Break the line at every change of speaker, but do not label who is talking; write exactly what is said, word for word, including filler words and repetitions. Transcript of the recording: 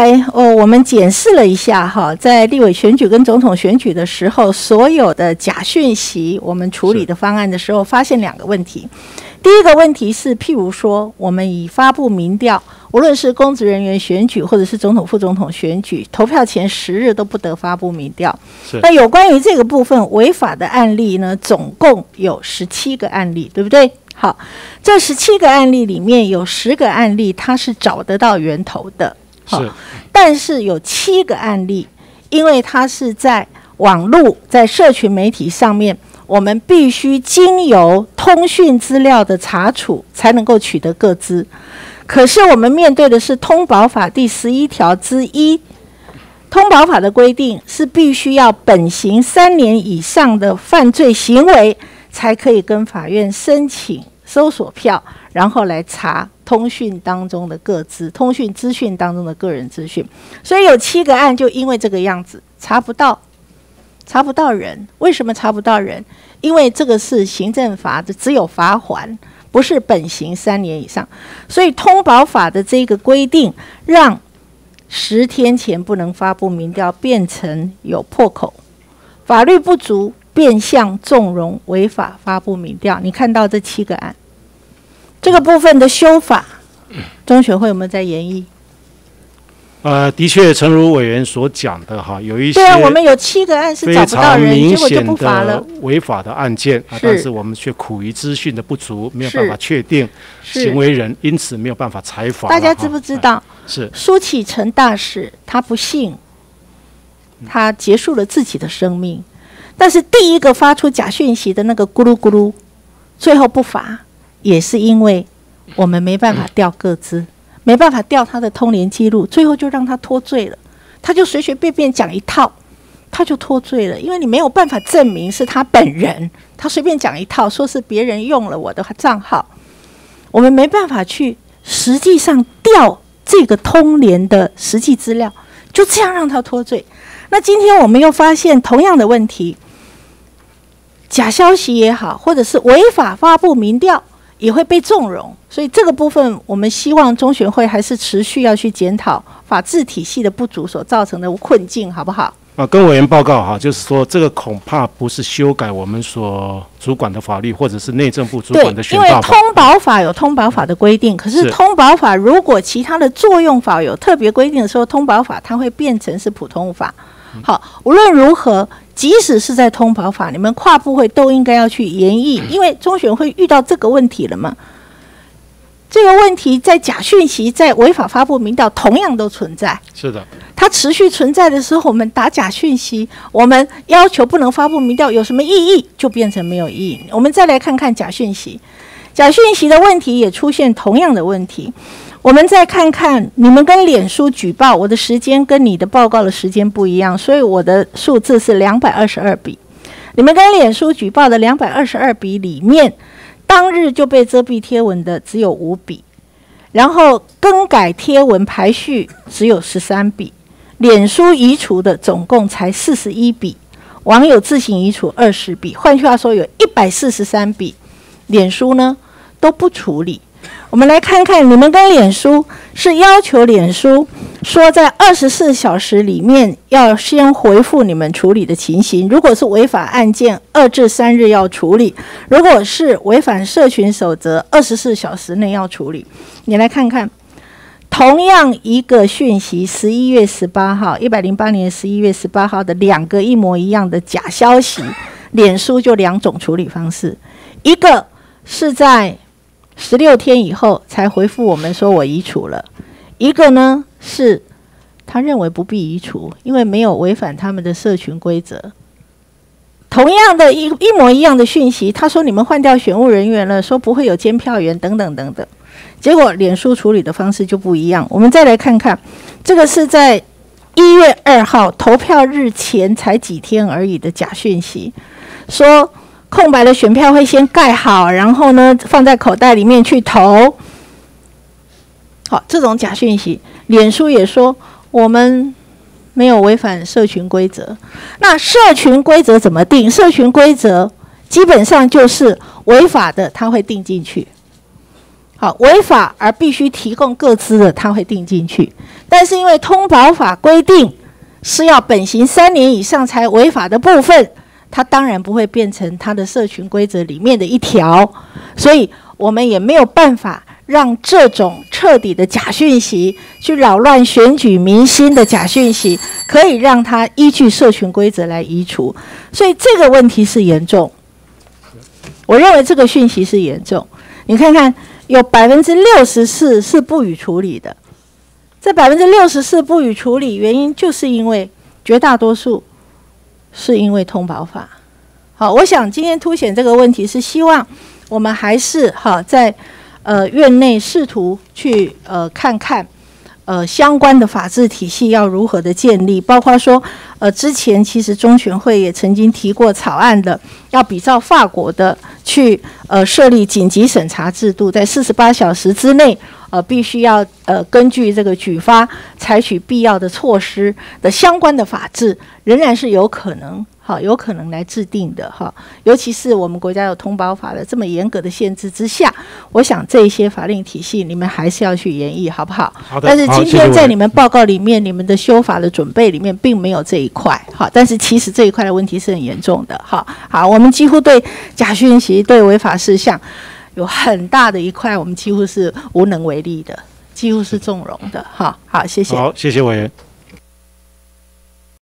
来哦，我们检视了一下哈，在立委选举跟总统选举的时候，所有的假讯息我们处理的方案的时候，发现两个问题。第一个问题是，譬如说，我们以发布民调，无论是公职人员选举或者是总统、副总统选举，投票前十日都不得发布民调。那有关于这个部分违法的案例呢，总共有十七个案例，对不对？好，这十七个案例里面有十个案例它是找得到源头的，
是，
但是有七个案例，因为它是在网络、在社群媒体上面，我们必须经由通讯资料的查处才能够取得个资。可是我们面对的是通保法第十一条之一，通保法的规定是必须要本刑三年以上的犯罪行为，才可以跟法院申请搜索票，然后来查通讯当中的个资，通讯资讯当中的个人资讯。所以有七个案就因为这个样子查不到，查不到人。为什么查不到人？因为这个是行政法的，只有罚锾，不是本刑三年以上。所以通保法的这个规定，让十天前不能发布民调变成有破口，法律不足，变相纵容违法发布民调。你看到这七个案，这个部分的修法，中选会有没有在研议？
呃，的确，诚如委员所讲的哈，有一些
对啊，我们有七个案是找不到人，结果就不罚了。
违法的案件啊，但是我们却苦于资讯的不足，没有办法确定行为人，因此没有办法裁罚。
大家知不知道？
是
苏启成大使，他不幸，他结束了自己的生命。但是第一个发出假讯息的那个咕噜咕噜，最后不罚，也是因为我们没办法调个资。没办法调他的通联记录，最后就让他脱罪了。他就随随便便讲一套，他就脱罪了。因为你没有办法证明是他本人，他随便讲一套，说是别人用了我的账号，我们没办法去实际上调这个通联的实际资料，就这样让他脱罪。那今天我们又发现同样的问题，假消息也好，或者是违法发布民调，也会被纵容。所以这个部分我们希望中选会还是持续要去检讨法治体系的不足所造成的困境，好不好？
啊，跟委员报告哈，就是说这个恐怕不是修改我们所主管的法律，或者是内政部主管的选罢法。
对，因为通保法有通保法的规定，可是通保法如果其他的作用法有特别规定的时候，通保法它会变成是普通法。好，无论如何，即使是在通保法，你们跨部会都应该要去研议，因为中选会遇到这个问题了嘛。这个问题在假讯息、在违法发布民调同样都存在。
是的，
它持续存在的时候，我们打假讯息，我们要求不能发布民调，有什么意义？就变成没有意义。我们再来看看假讯息，假讯息的问题也出现同样的问题。我们再看看你们跟脸书举报，我的时间跟你的报告的时间不一样，所以我的数字是两百二十二笔。你们跟脸书举报的两百二十二笔里面，当日就被遮蔽贴文的只有五笔，然后更改贴文排序只有十三笔，脸书移除的总共才四十一笔，网友自行移除二十笔，换句话说有一百四十三笔，脸书呢都不处理。我们来看看，你们跟脸书是要求脸书说在二十四小时里面要先回复你们处理的情形，如果是违法案件，二至三日要处理；如果是违反社群守则，二十四小时内要处理。你来看看，同样一个讯息，十一月十八号，一百零八年十一月十八号的两个一模一样的假消息，脸书就两种处理方式，一个是在十六天以后才回复我们说我移除了，一个呢是他认为不必移除，因为没有违反他们的社群规则。同样的一一模一样的讯息，他说你们换掉选务人员了，说不会有监票员等等等等，结果脸书处理的方式就不一样。我们再来看看，这个是在一月二号投票日前才几天而已的假讯息，说空白的选票会先盖好，然后呢放在口袋里面去投。好，这种假讯息，脸书也说我们没有违反社群规则。那社群规则怎么定？社群规则基本上就是违法的，它会定进去。 好，违法而必须提供个资的，他会定进去。但是因为通保法规定是要本刑三年以上才违法的部分，它当然不会变成它的社群规则里面的一条，所以我们也没有办法让这种彻底的假讯息去扰乱选举民心的假讯息，可以让它依据社群规则来移除。所以这个问题是严重，我认为这个讯息是严重。你看看，有百分之六十四是不予处理的。这百分之六十四不予处理，原因就是因为绝大多数是因为通保法。好，我想今天凸显这个问题，是希望我们还是哈在呃院内试图去呃看看呃相关的法治体系要如何的建立，包括说呃之前其实中选会也曾经提过草案的，要比照法国的去呃设立紧急审查制度，在四十八小时之内。呃，必须要呃根据这个举发采取必要的措施的相关的法制，仍然是有可能好有可能来制定的哈。尤其是我们国家有通保法的这么严格的限制之下，我想这一些法令体系你们还是要去研议，好不好？
好的。
但是今天在你们报告里面，你们的修法的准备里面并没有这一块，好，但是其实这一块的问题是很严重的，好好，我们几乎对假讯息、对违法事项。有很大的一块，我们几乎是无能为力的，几乎是纵容的。好好，谢谢。
好，谢谢委员。